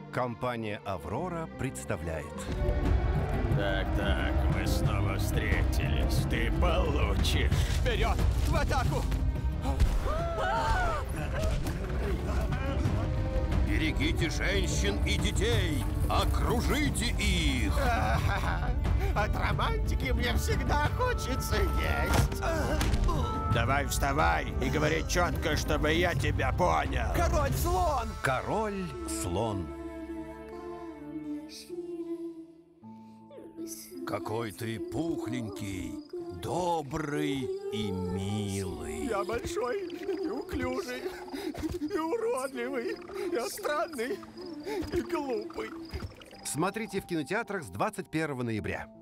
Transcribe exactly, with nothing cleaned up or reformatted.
Компания «Аврора» представляет. Так-так, мы снова встретились. Ты получишь. Вперед! В атаку! Берегите женщин и детей! Окружите их! От романтики мне всегда хочется есть. Давай вставай и говори четко, чтобы я тебя понял. Король-слон! Король-слон. Какой ты пухленький, добрый и милый. Я большой, неуклюжий, и уродливый, я странный и глупый. Смотрите в кинотеатрах с двадцать первого ноября.